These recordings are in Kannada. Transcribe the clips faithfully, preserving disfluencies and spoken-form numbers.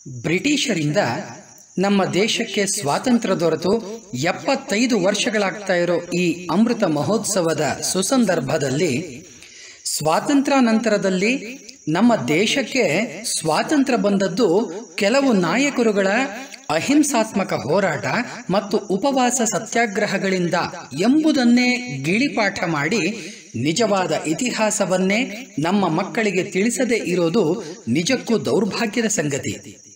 ಬ್ರಿಟಿಷರಿಂದ ನಮ್ಮ ದೇಶಕ್ಕೆ ಸ್ವಾತಂತ್ರ್ಯ ದೊರೆತು ಎಪ್ಪತ್ತೈದು ವರ್ಷಗಳಾಗ್ತಾ ಇರೋ ಈ ಅಮೃತ ಮಹೋತ್ಸವದ ಸುಸಂದರ್ಭದಲ್ಲಿ ಸ್ವಾತಂತ್ರ್ಯ ನಂತರದಲ್ಲಿ ನಮ್ಮ ದೇಶಕ್ಕೆ ಸ್ವಾತಂತ್ರ್ಯ ಬಂದದ್ದು ಕೆಲವು ನಾಯಕರುಗಳ ಅಹಿಂಸಾತ್ಮಕ ಹೋರಾಟ ಮತ್ತು ಉಪವಾಸ ಸತ್ಯಾಗ್ರಹಗಳಿಂದ ಎಂಬುದನ್ನೇ ಗಿಳಿಪಾಠ ಮಾಡಿ ನಿಜವಾದ ಇತಿಹಾಸವನ್ನೇ ನಮ್ಮ ಮಕ್ಕಳಿಗೆ ತಿಳಿಸದೇ ಇರೋದು ನಿಜಕ್ಕೂ ದೌರ್ಭಾಗ್ಯದ ಸಂಗತಿ.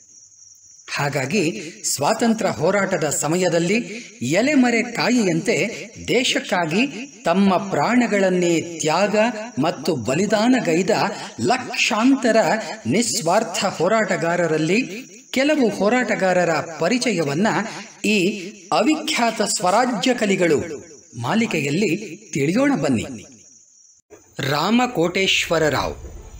ಹಾಗಾಗಿ ಸ್ವಾತಂತ್ರ್ಯ ಹೋರಾಟದ ಸಮಯದಲ್ಲಿ ಎಲೆಮರೆ ಕಾಯಿಯಂತೆ ದೇಶಕ್ಕಾಗಿ ತಮ್ಮ ಪ್ರಾಣಗಳನ್ನೇ ತ್ಯಾಗ ಮತ್ತು ಬಲಿದಾನಗೈದ ಲಕ್ಷಾಂತರ ನಿಸ್ವಾರ್ಥ ಹೋರಾಟಗಾರರಲ್ಲಿ ಕೆಲವು ಹೋರಾಟಗಾರರ ಪರಿಚಯವನ್ನ ಈ ಅವಿಖ್ಯಾತ ಸ್ವರಾಜ್ಯ ಕಲಿಗಳು ಮಾಲಿಕೆಯಲ್ಲಿ ತಿಳಿಯೋಣ ಬನ್ನಿ. ರಾಮಕೋಟೇಶ್ವರ ರಾವ್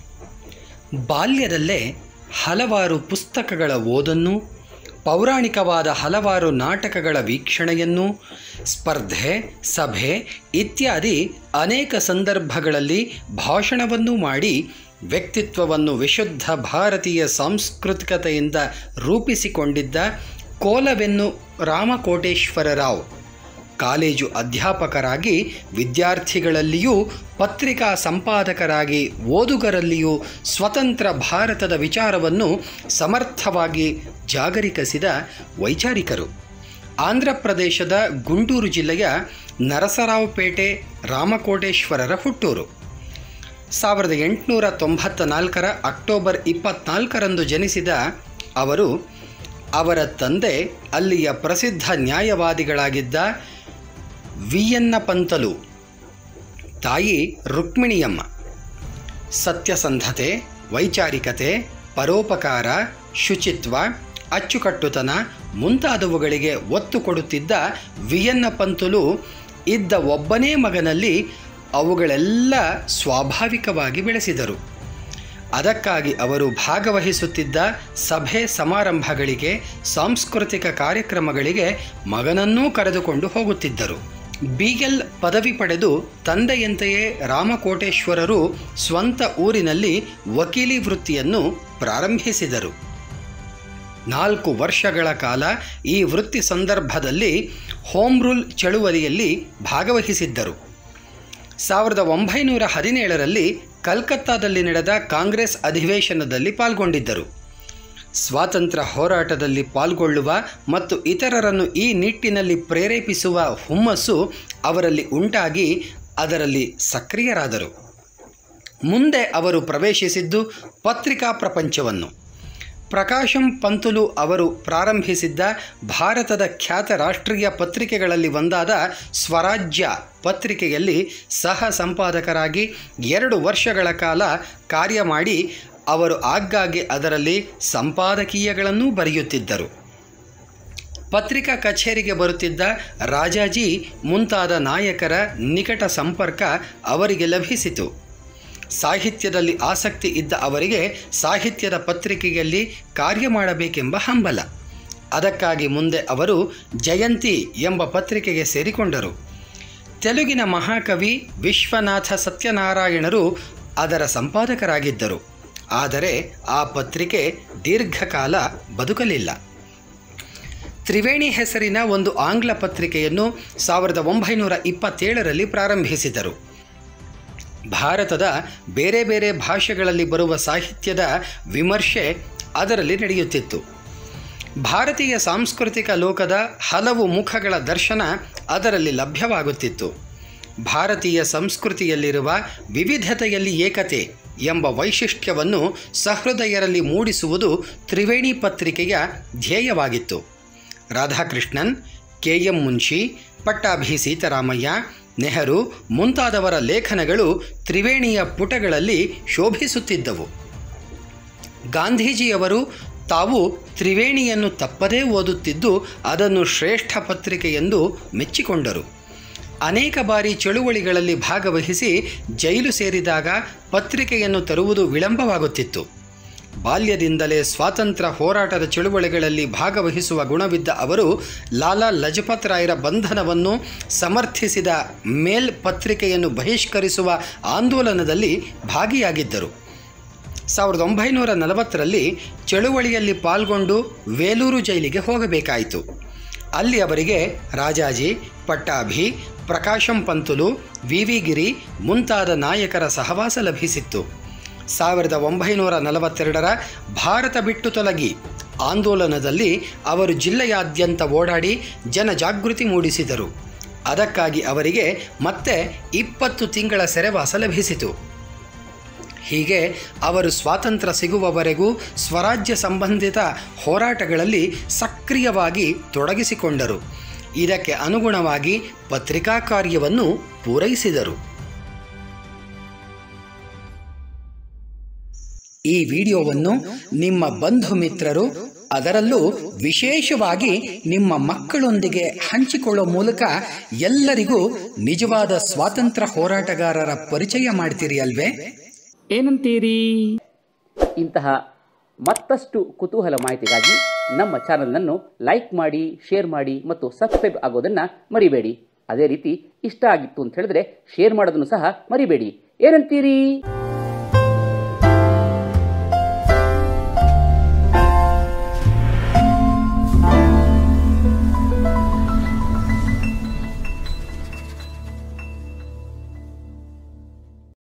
ಬಾಲ್ಯದಲ್ಲೇ ಹಲವಾರು ಪುಸ್ತಕಗಳ ಓದನ್ನು, ಪೌರಾಣಿಕವಾದ ಹಲವಾರು ನಾಟಕಗಳ ವೀಕ್ಷಣೆಯನ್ನು, ಸ್ಪರ್ಧೆ, ಸಭೆ ಇತ್ಯಾದಿ ಅನೇಕ ಸಂದರ್ಭಗಳಲ್ಲಿ ಭಾಷಣವನ್ನು ಮಾಡಿ ವ್ಯಕ್ತಿತ್ವವನ್ನು ವಿಶುದ್ಧ ಭಾರತೀಯ ಸಾಂಸ್ಕೃತಿಕತೆಯಿಂದ ರೂಪಿಸಿಕೊಂಡಿದ್ದ ಕೋಲವೆನ್ನು ರಾಮಕೋಟೇಶ್ವರ ರಾವ್ ಕಾಲೇಜು ಅಧ್ಯಾಪಕರಾಗಿ ವಿದ್ಯಾರ್ಥಿಗಳಲ್ಲಿಯೂ ಪತ್ರಿಕಾ ಸಂಪಾದಕರಾಗಿ ಓದುಗರಲ್ಲಿಯೂ ಸ್ವತಂತ್ರ ಭಾರತದ ವಿಚಾರವನ್ನು ಸಮರ್ಥವಾಗಿ ಜಾಗರಿಕರಿಸಿದ ವೈಚಾರಿಕರು. ಆಂಧ್ರ ಪ್ರದೇಶದ ಗುಂಟೂರು ಜಿಲ್ಲೆಯ ನರಸರಾವುಪೇಟೆ ರಾಮಕೋಟೇಶ್ವರರ ಹುಟ್ಟೂರು. ಸಾವಿರದ ಎಂಟುನೂರ ತೊಂಬತ್ತ ನಾಲ್ಕರ ಅಕ್ಟೋಬರ್ ಇಪ್ಪತ್ನಾಲ್ಕರಂದು ಜನಿಸಿದ ಅವರು ಅವರ ತಂದೆ ಅಲ್ಲಿಯ ಪ್ರಸಿದ್ಧ ನ್ಯಾಯವಾದಿಗಳಾಗಿದ್ದ ವಿಯನ್ನ ಪಂತಲು, ತಾಯಿ ರುಕ್ಮಿಣಿಯಮ್ಮ. ಸತ್ಯಸಂಧತೆ, ವೈಚಾರಿಕತೆ, ಪರೋಪಕಾರ, ಶುಚಿತ್ವ, ಅಚ್ಚುಕಟ್ಟುತನ ಮುಂತಾದವುಗಳಿಗೆ ಒತ್ತು ಕೊಡುತ್ತಿದ್ದ ವಿಯನ್ನ ಪಂತಲು ಇದ್ದ ಒಬ್ಬನೇ ಮಗನಲ್ಲಿ ಅವುಗಳೆಲ್ಲ ಸ್ವಾಭಾವಿಕವಾಗಿ ಬೆಳೆಸಿದರು. ಅದಕ್ಕಾಗಿ ಅವರು ಭಾಗವಹಿಸುತ್ತಿದ್ದ ಸಭೆ ಸಮಾರಂಭಗಳಿಗೆ, ಸಾಂಸ್ಕೃತಿಕ ಕಾರ್ಯಕ್ರಮಗಳಿಗೆ ಮಗನನ್ನೂ ಕರೆದುಕೊಂಡು ಹೋಗುತ್ತಿದ್ದರು. ಬಿಎಲ್ ಪದವಿ ಪಡೆದು ತಂದೆಯಂತೆಯೇ ರಾಮಕೋಟೇಶ್ವರರು ಸ್ವಂತ ಊರಿನಲ್ಲಿ ವಕೀಲಿ ವೃತ್ತಿಯನ್ನು ಪ್ರಾರಂಭಿಸಿದರು. ನಾಲ್ಕು ವರ್ಷಗಳ ಕಾಲ ಈ ವೃತ್ತಿ ಸಂದರ್ಭದಲ್ಲಿ ಹೋಮ್ ರೂಲ್ ಚಳುವಳಿಯಲ್ಲಿ ಭಾಗವಹಿಸಿದ್ದರು. ಸಾವಿರದ ಒಂಬೈನೂರ ಹದಿನೇಳರಲ್ಲಿ ಕಲ್ಕತ್ತಾದಲ್ಲಿ ನಡೆದ ಕಾಂಗ್ರೆಸ್ ಅಧಿವೇಶನದಲ್ಲಿ ಪಾಲ್ಗೊಂಡಿದ್ದರು. ಸ್ವಾತಂತ್ರ್ಯ ಹೋರಾಟದಲ್ಲಿ ಪಾಲ್ಗೊಳ್ಳುವ ಮತ್ತು ಇತರರನ್ನು ಈ ನಿಟ್ಟಿನಲ್ಲಿ ಪ್ರೇರೇಪಿಸುವ ಹುಮ್ಮಸ್ಸು ಅವರಲ್ಲಿ ಉಂಟಾಗಿ ಅದರಲ್ಲಿ ಸಕ್ರಿಯರಾದರು. ಮುಂದೆ ಅವರು ಪ್ರವೇಶಿಸಿದ್ದು ಪತ್ರಿಕಾ ಪ್ರಪಂಚವನ್ನು. ಪ್ರಕಾಶಂ ಪಂತುಲು ಅವರು ಪ್ರಾರಂಭಿಸಿದ್ದ ಭಾರತದ ಖ್ಯಾತ ರಾಷ್ಟ್ರೀಯ ಪತ್ರಿಕೆಗಳಲ್ಲಿ ಒಂದಾದ ಸ್ವರಾಜ್ಯ ಪತ್ರಿಕೆಯಲ್ಲಿ ಸಹ ಸಂಪಾದಕರಾಗಿ ಎರಡು ವರ್ಷಗಳ ಕಾಲ ಕಾರ್ಯ ಮಾಡಿ ಅವರು ಆಗಾಗ್ಗೆ ಅದರಲ್ಲಿ ಸಂಪಾದಕೀಯಗಳನ್ನೂ ಬರೆಯುತ್ತಿದ್ದರು. ಪತ್ರಿಕಾ ಕಚೇರಿಗೆ ಬರುತ್ತಿದ್ದ ರಾಜಾಜಿ ಮುಂತಾದ ನಾಯಕರ ನಿಕಟ ಸಂಪರ್ಕ ಅವರಿಗೆ ಲಭಿಸಿತು. ಸಾಹಿತ್ಯದಲ್ಲಿ ಆಸಕ್ತಿ ಇದ್ದ ಅವರಿಗೆ ಸಾಹಿತ್ಯದ ಪತ್ರಿಕೆಯಲ್ಲಿ ಕಾರ್ಯ ಮಾಡಬೇಕೆಂಬ ಹಂಬಲ. ಅದಕ್ಕಾಗಿ ಮುಂದೆ ಅವರು ಜಯಂತಿ ಎಂಬ ಪತ್ರಿಕೆಗೆ ಸೇರಿಕೊಂಡರು. ತೆಲುಗಿನ ಮಹಾಕವಿ ವಿಶ್ವನಾಥ ಸತ್ಯನಾರಾಯಣರು ಅದರ ಸಂಪಾದಕರಾಗಿದ್ದರು. ಆದರೆ ಆ ಪತ್ರಿಕೆ ದೀರ್ಘಕಾಲ ಬದುಕಲಿಲ್ಲ. ತ್ರಿವೇಣಿ ಹೆಸರಿನ ಒಂದು ಆಂಗ್ಲ ಪತ್ರಿಕೆಯನ್ನು ಸಾವಿರದ ಒಂಬೈನೂರ ಇಪ್ಪತ್ತೇಳರಲ್ಲಿ ಪ್ರಾರಂಭಿಸಿದರು. ಭಾರತದ ಬೇರೆ ಬೇರೆ ಭಾಷೆಗಳಲ್ಲಿ ಬರುವ ಸಾಹಿತ್ಯದ ವಿಮರ್ಶೆ ಅದರಲ್ಲಿ ನಡೆಯುತ್ತಿತ್ತು. ಭಾರತೀಯ ಸಾಂಸ್ಕೃತಿಕ ಲೋಕದ ಹಲವು ಮುಖಗಳ ದರ್ಶನ ಅದರಲ್ಲಿ ಲಭ್ಯವಾಗುತ್ತಿತ್ತು. ಭಾರತೀಯ ಸಂಸ್ಕೃತಿಯಲ್ಲಿರುವ ವಿವಿಧತೆಯಲ್ಲಿ ಏಕತೆ ಎಂಬ ವೈಶಿಷ್ಟ್ಯವನ್ನು ಸಹೃದಯರಲ್ಲಿ ಮೂಡಿಸುವುದು ತ್ರಿವೇಣಿ ಪತ್ರಿಕೆಯ ಧ್ಯೇಯವಾಗಿತ್ತು. ರಾಧಾಕೃಷ್ಣನ್, ಕೆ ಎಂ ಮುನ್ಷಿ, ಪಟ್ಟಾಭಿ ಸೀತಾರಾಮಯ್ಯ, ನೆಹರು ಮುಂತಾದವರ ಲೇಖನಗಳು ತ್ರಿವೇಣಿಯ ಪುಟಗಳಲ್ಲಿ ಶೋಭಿಸುತ್ತಿದ್ದವು. ಗಾಂಧೀಜಿಯವರು ತಾವು ತ್ರಿವೇಣಿಯನ್ನು ತಪ್ಪದೇ ಓದುತ್ತಿದ್ದು ಅದನ್ನು ಶ್ರೇಷ್ಠ ಪತ್ರಿಕೆ ಎಂದು ಮೆಚ್ಚಿಕೊಂಡರು. ಅನೇಕ ಬಾರಿ ಚಳುವಳಿಗಳಲ್ಲಿ ಭಾಗವಹಿಸಿ ಜೈಲು ಸೇರಿದಾಗ ಪತ್ರಿಕೆಯನ್ನು ತರುವುದು ವಿಳಂಬವಾಗುತ್ತಿತ್ತು. ಬಾಲ್ಯದಿಂದಲೇ ಸ್ವಾತಂತ್ರ್ಯ ಹೋರಾಟದ ಚಳುವಳಿಗಳಲ್ಲಿ ಭಾಗವಹಿಸುವ ಗುಣವಿದ್ದ ಅವರು ಲಾಲಾ ಲಜಪತ್ ರಾಯರ ಬಂಧನವನ್ನು ಸಮರ್ಥಿಸಿದ ಮೇಲ್ ಪತ್ರಿಕೆಯನ್ನು ಬಹಿಷ್ಕರಿಸುವ ಆಂದೋಲನದಲ್ಲಿ ಭಾಗಿಯಾಗಿದ್ದರು. ಸಾವಿರದ ಒಂಬೈನೂರ ನಲವತ್ತರಲ್ಲಿ ಚಳುವಳಿಯಲ್ಲಿ ಪಾಲ್ಗೊಂಡು ವೇಲೂರು ಜೈಲಿಗೆ ಹೋಗಬೇಕಾಯಿತು. ಅಲ್ಲಿ ಅವರಿಗೆ ರಾಜಾಜಿ, ಪಟ್ಟಾಭಿ, ಪ್ರಕಾಶಂ ಪಂತುಲು, ವಿ ವಿ ಗಿರಿ ಮುಂತಾದ ನಾಯಕರ ಸಹವಾಸ ಲಭಿಸಿತ್ತು. ಸಾವಿರದ ಒಂಬೈನೂರ ನಲವತ್ತೆರಡರ ಭಾರತ ಬಿಟ್ಟು ತೊಲಗಿ ಆಂದೋಲನದಲ್ಲಿ ಅವರು ಜಿಲ್ಲೆಯಾದ್ಯಂತ ಓಡಾಡಿ ಜನಜಾಗೃತಿ ಮೂಡಿಸಿದರು. ಅದಕ್ಕಾಗಿ ಅವರಿಗೆ ಮತ್ತೆ ಇಪ್ಪತ್ತು ತಿಂಗಳ ಸೆರೆವಾಸ ಲಭಿಸಿತು. ಹೀಗೆ ಅವರು ಸ್ವಾತಂತ್ರ್ಯ ಸಿಗುವವರೆಗೂ ಸ್ವರಾಜ್ಯ ಸಂಬಂಧಿತ ಹೋರಾಟಗಳಲ್ಲಿ ಸಕ್ರಿಯವಾಗಿ ತೊಡಗಿಸಿಕೊಂಡರು. ಇದಕ್ಕೆ ಅನುಗುಣವಾಗಿ ಪತ್ರಿಕಾ ಕಾರ್ಯವನ್ನು ಪೂರೈಸಿದರು. ಈ ವಿಡಿಯೋವನ್ನು ನಿಮ್ಮ ಬಂಧು ಮಿತ್ರರು, ಅದರಲ್ಲೂ ವಿಶೇಷವಾಗಿ ನಿಮ್ಮ ಮಕ್ಕಳೊಂದಿಗೆ ಹಂಚಿಕೊಳ್ಳುವ ಮೂಲಕ ಎಲ್ಲರಿಗೂ ನಿಜವಾದ ಸ್ವಾತಂತ್ರ್ಯ ಹೋರಾಟಗಾರರ ಪರಿಚಯ ಮಾಡ್ತೀರಿ ಅಲ್ವೇ? ಏನಂತೀರಿ? ಇಂತಹ ಮತ್ತಷ್ಟು ಕುತೂಹಲ ಮಾಹಿತಿಗಾಗಿ ನಮ್ಮ ಚಾನಲನ್ನು ಲೈಕ್ ಮಾಡಿ, ಶೇರ್ ಮಾಡಿ ಮತ್ತು ಸಬ್ಸ್ಕ್ರೈಬ್ ಆಗೋದನ್ನು ಮರಿಬೇಡಿ. ಅದೇ ರೀತಿ ಇಷ್ಟ ಆಗಿತ್ತು ಅಂತ ಹೇಳಿದ್ರೆ ಶೇರ್ ಮಾಡೋದನ್ನು ಸಹ ಮರಿಬೇಡಿ. ಏನಂತೀರಿ?